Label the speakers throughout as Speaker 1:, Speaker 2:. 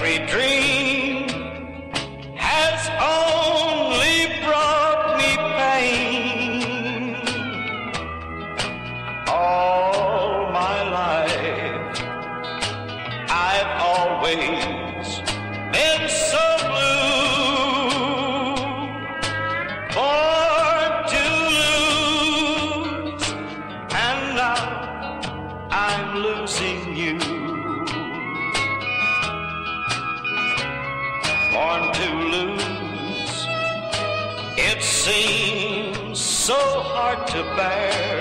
Speaker 1: every dream has only brought me pain. All my life I've always been so blue, born to lose, and now I'm losing you. Born to lose, it seems so hard to bear.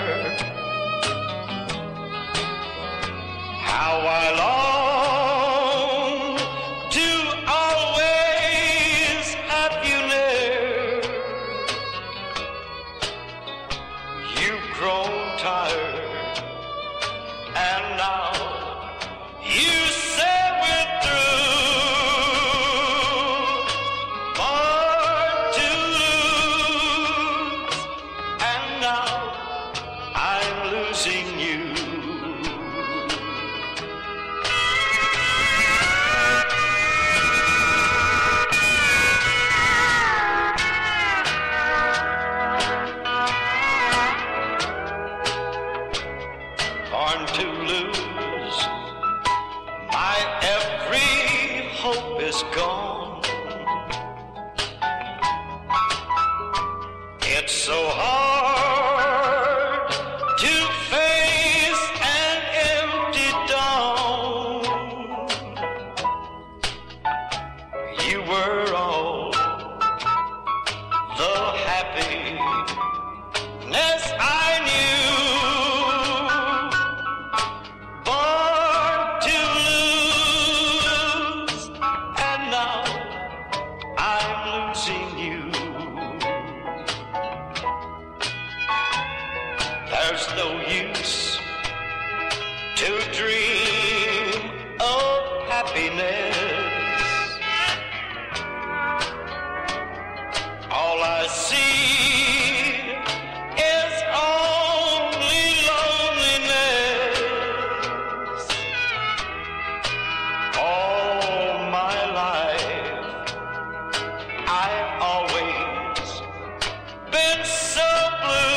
Speaker 1: How I long to always have you near. You've grown tired, and now you say we're through. Born to lose, and now I'm losing you. Born to lose, my every hope is gone. It's so hard to face an empty dawn. You were all the happiness I knew. Born to lose, and now I'm losing you. There's no use to dream of happiness. All I see is only loneliness. All my life I've always been so blue.